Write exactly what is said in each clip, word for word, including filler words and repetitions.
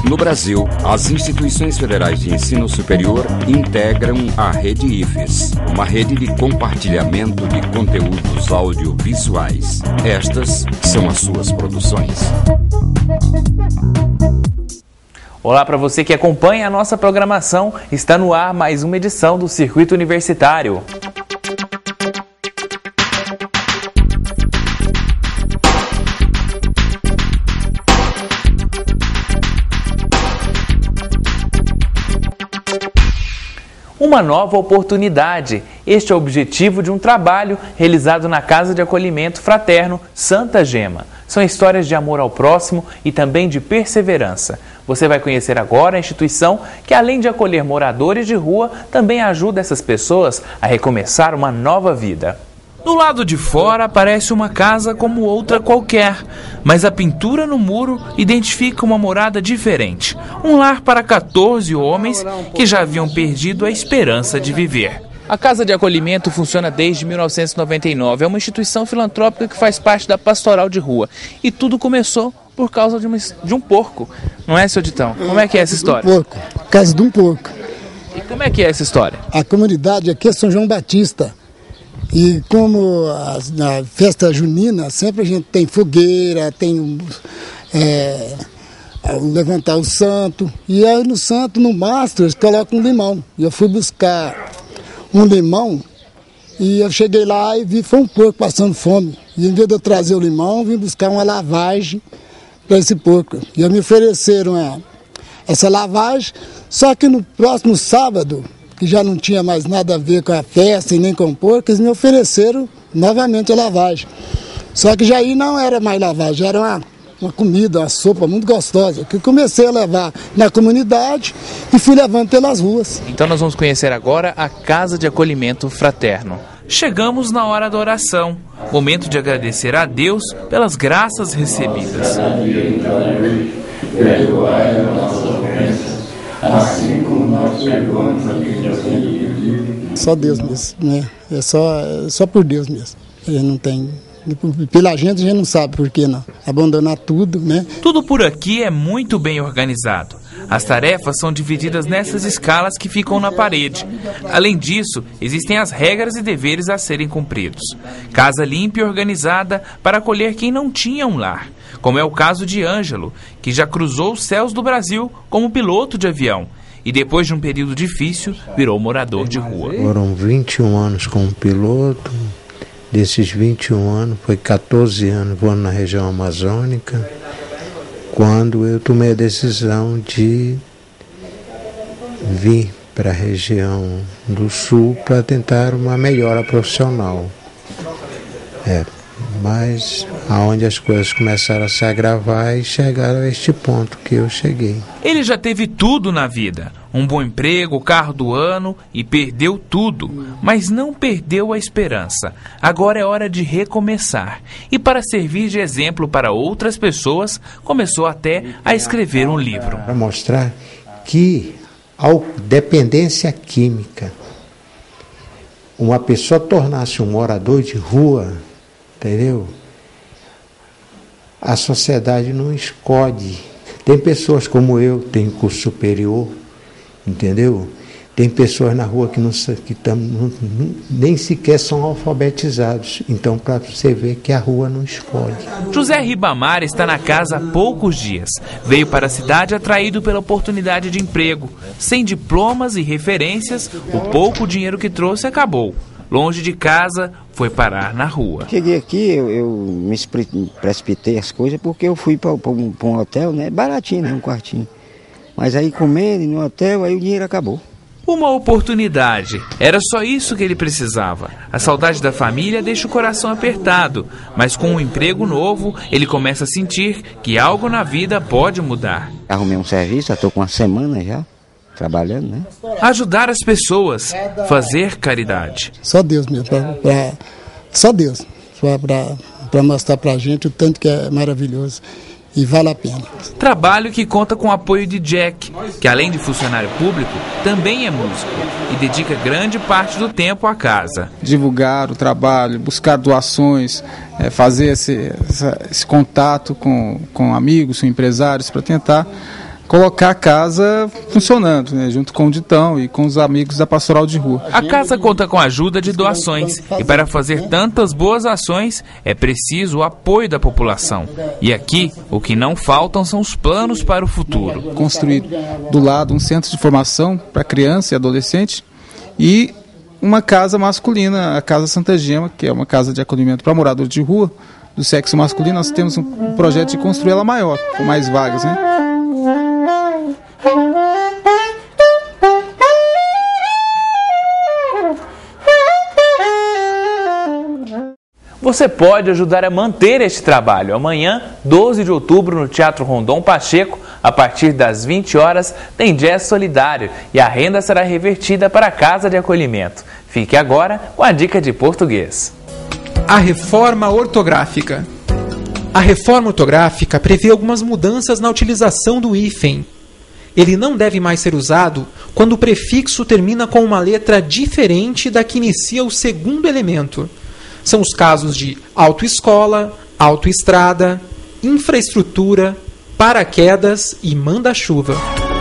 No Brasil, as instituições federais de ensino superior integram a Rede I F E S, uma rede de compartilhamento de conteúdos audiovisuais. Estas são as suas produções. Olá para você que acompanha a nossa programação. Está no ar mais uma edição do Circuito Universitário. Uma nova oportunidade. Este é o objetivo de um trabalho realizado na Casa de Acolhimento Fraterno Santa Gema. São histórias de amor ao próximo e também de perseverança. Você vai conhecer agora a instituição que, além de acolher moradores de rua, também ajuda essas pessoas a recomeçar uma nova vida. Do lado de fora parece uma casa como outra qualquer, mas a pintura no muro identifica uma morada diferente. Um lar para quatorze homens que já haviam perdido a esperança de viver. A Casa de Acolhimento funciona desde mil novecentos e noventa e nove. É uma instituição filantrópica que faz parte da Pastoral de Rua. E tudo começou por causa de, uma, de um porco. Não é, seu Ditão? Como é que é essa história? Um porco. Casa de um porco. E como é que é essa história? A comunidade aqui é São João Batista. E como a, na festa junina, sempre a gente tem fogueira, tem é, levantar o santo. E aí no santo, no mastro, eles colocam um limão. E eu fui buscar um limão e eu cheguei lá e vi foi um porco passando fome. E em vez de eu trazer o limão, eu vim buscar uma lavagem para esse porco. E eu me ofereceram a, essa lavagem, só que no próximo sábado, que já não tinha mais nada a ver com a festa e nem com o porco, eles me ofereceram novamente a lavagem. Só que já aí não era mais lavagem, era uma, uma comida, uma sopa muito gostosa, que eu comecei a levar na comunidade e fui levando pelas ruas. Então nós vamos conhecer agora a Casa de Acolhimento Fraterno. Chegamos na hora da oração, momento de agradecer a Deus pelas graças recebidas. Assim como nós perdoamos a quem nos tem pedido. Só Deus mesmo, né? É só, é só por Deus mesmo. A gente não tem, pela gente a gente não sabe por que não. Abandonar tudo, né? Tudo por aqui é muito bem organizado. As tarefas são divididas nessas escalas que ficam na parede. Além disso, existem as regras e deveres a serem cumpridos. Casa limpa e organizada para acolher quem não tinha um lar, como é o caso de Ângelo, que já cruzou os céus do Brasil como piloto de avião e depois de um período difícil virou morador de rua. Foram vinte e um anos como piloto. Desses vinte e um anos, foi quatorze anos voando na região amazônica, quando eu tomei a decisão de vir para a região do sul para tentar uma melhora profissional. É, mas aonde as coisas começaram a se agravar e chegaram a este ponto que eu cheguei. Ele já teve tudo na vida, um bom emprego, carro do ano e perdeu tudo, mas não perdeu a esperança. Agora é hora de recomeçar. E para servir de exemplo para outras pessoas, começou até a escrever um livro. Para mostrar que a dependência química, uma pessoa tornar-se um morador de rua, entendeu? A sociedade não escolhe. Tem pessoas como eu, tem curso superior, entendeu? Tem pessoas na rua que, não, que tam, não, nem sequer são alfabetizados. Então, para você ver que a rua não escolhe. José Ribamar está na casa há poucos dias. Veio para a cidade atraído pela oportunidade de emprego. Sem diplomas e referências, o pouco dinheiro que trouxe acabou. Longe de casa, foi parar na rua. Cheguei aqui, eu, eu me precipitei as coisas porque eu fui para um, um hotel, né? Baratinho, né? Um quartinho. Mas aí comendo no hotel, aí o dinheiro acabou. Uma oportunidade. Era só isso que ele precisava. A saudade da família deixa o coração apertado, mas com um emprego novo, ele começa a sentir que algo na vida pode mudar. Arrumei um serviço, já estou com uma semana já. Trabalhando, né? Ajudar as pessoas, fazer caridade. Só Deus mesmo, pra, pra, só Deus, para mostrar pra gente o tanto que é maravilhoso e vale a pena. Trabalho que conta com o apoio de Jack, que além de funcionário público, também é músico e dedica grande parte do tempo à casa. Divulgar o trabalho, buscar doações, é, fazer esse, essa, esse contato com, com amigos, com empresários, para tentar colocar a casa funcionando, né, junto com o Ditão e com os amigos da Pastoral de Rua. A casa conta com a ajuda de doações e para fazer tantas boas ações é preciso o apoio da população. E aqui, o que não faltam são os planos para o futuro. Construir do lado um centro de formação para criança e adolescente e uma casa masculina, a Casa Santa Gema, que é uma casa de acolhimento para morador de rua do sexo masculino. Nós temos um projeto de construir ela maior, com mais vagas, né? Você pode ajudar a manter este trabalho. Amanhã, doze de outubro, no Teatro Rondon Pacheco, a partir das vinte horas, tem jazz solidário e a renda será revertida para a Casa de Acolhimento. Fique agora com a dica de português. A reforma ortográfica. A reforma ortográfica prevê algumas mudanças na utilização do hífen. Ele não deve mais ser usado quando o prefixo termina com uma letra diferente da que inicia o segundo elemento. São os casos de autoescola, autoestrada, infraestrutura, paraquedas e manda-chuva.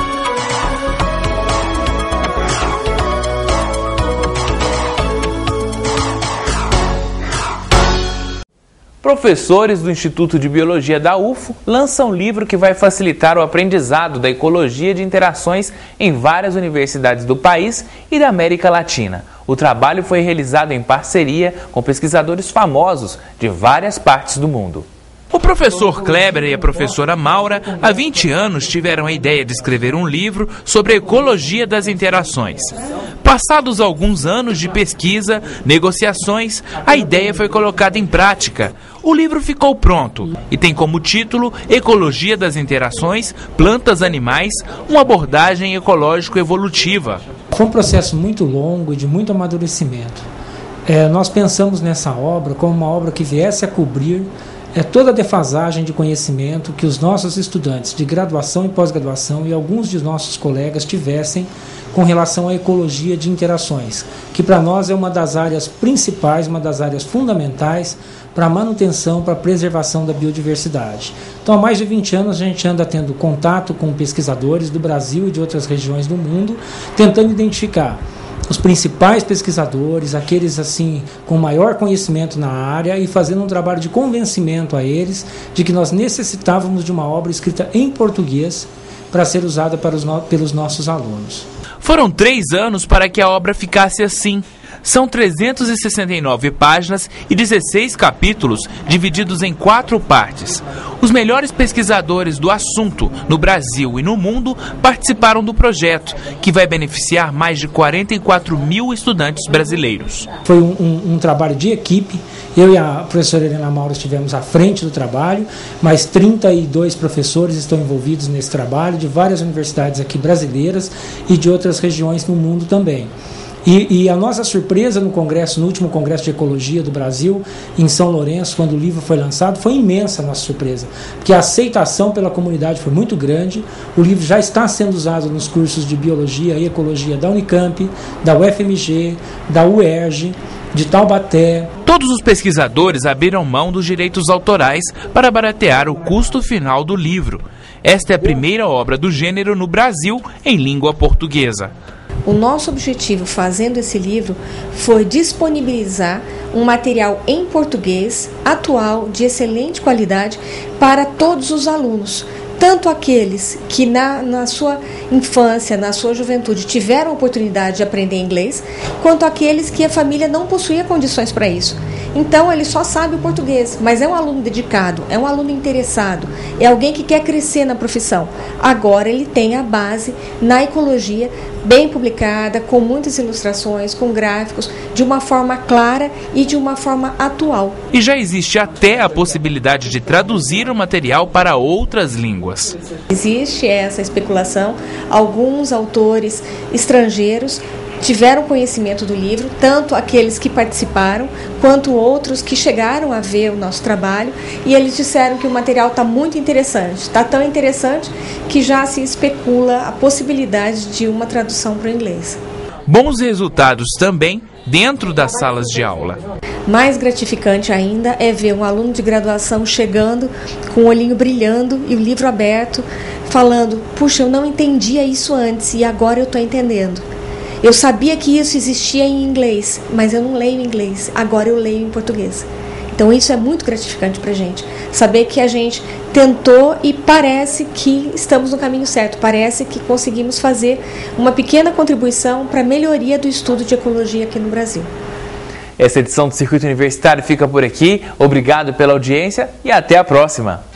Professores do Instituto de Biologia da U F O lançam um livro que vai facilitar o aprendizado da ecologia de interações em várias universidades do país e da América Latina. O trabalho foi realizado em parceria com pesquisadores famosos de várias partes do mundo. O professor Kleber e a professora Maura, há vinte anos, tiveram a ideia de escrever um livro sobre a ecologia das interações. Passados alguns anos de pesquisa, negociações, a ideia foi colocada em prática. O livro ficou pronto e tem como título Ecologia das Interações, Plantas, Animais, uma abordagem ecológico-evolutiva. Foi um processo muito longo e de muito amadurecimento. É, nós pensamos nessa obra como uma obra que viesse a cobrir é, toda a defasagem de conhecimento que os nossos estudantes de graduação e pós-graduação e alguns de nossos colegas tivessem com relação à ecologia de interações, que para nós é uma das áreas principais, uma das áreas fundamentais para a manutenção, para a preservação da biodiversidade. Então, há mais de vinte anos a gente anda tendo contato com pesquisadores do Brasil e de outras regiões do mundo, tentando identificar os principais pesquisadores, aqueles assim com maior conhecimento na área e fazendo um trabalho de convencimento a eles de que nós necessitávamos de uma obra escrita em português para ser usada para os no- pelos nossos alunos. Foram três anos para que a obra ficasse assim. São trezentas e sessenta e nove páginas e dezesseis capítulos divididos em quatro partes. Os melhores pesquisadores do assunto no Brasil e no mundo participaram do projeto, que vai beneficiar mais de quarenta e quatro mil estudantes brasileiros. Foi um, um, um trabalho de equipe. Eu e a professora Helena Maura estivemos à frente do trabalho, mas trinta e dois professores estão envolvidos nesse trabalho, de várias universidades aqui brasileiras e de outras regiões no mundo também. E, e a nossa surpresa no congresso, no último congresso de ecologia do Brasil, em São Lourenço, quando o livro foi lançado, foi imensa a nossa surpresa, porque a aceitação pela comunidade foi muito grande. O livro já está sendo usado nos cursos de biologia e ecologia da Unicamp, da U F M G, da U E R J, de Taubaté. Todos os pesquisadores abriram mão dos direitos autorais para baratear o custo final do livro. Esta é a primeira obra do gênero no Brasil em língua portuguesa. O nosso objetivo fazendo esse livro foi disponibilizar um material em português, atual, de excelente qualidade, para todos os alunos. Tanto aqueles que na, na sua infância, na sua juventude, tiveram a oportunidade de aprender inglês, quanto aqueles que a família não possuía condições para isso. Então, ele só sabe o português, mas é um aluno dedicado, é um aluno interessado, é alguém que quer crescer na profissão. Agora, ele tem a base na ecologia, bem publicada, com muitas ilustrações, com gráficos, de uma forma clara e de uma forma atual. E já existe até a possibilidade de traduzir o material para outras línguas. Existe essa especulação. Alguns autores estrangeiros tiveram conhecimento do livro, tanto aqueles que participaram, quanto outros que chegaram a ver o nosso trabalho, e eles disseram que o material está muito interessante. Está tão interessante que já se especula a possibilidade de uma tradução para o inglês. Bons resultados também dentro das salas de aula. Mais gratificante ainda é ver um aluno de graduação chegando com o olhinho brilhando e o livro aberto, falando: puxa, eu não entendia isso antes e agora eu estou entendendo. Eu sabia que isso existia em inglês, mas eu não leio em inglês, agora eu leio em português. Então isso é muito gratificante para a gente, saber que a gente tentou e parece que estamos no caminho certo, parece que conseguimos fazer uma pequena contribuição para a melhoria do estudo de ecologia aqui no Brasil. Essa edição do Circuito Universitário fica por aqui. Obrigado pela audiência e até a próxima.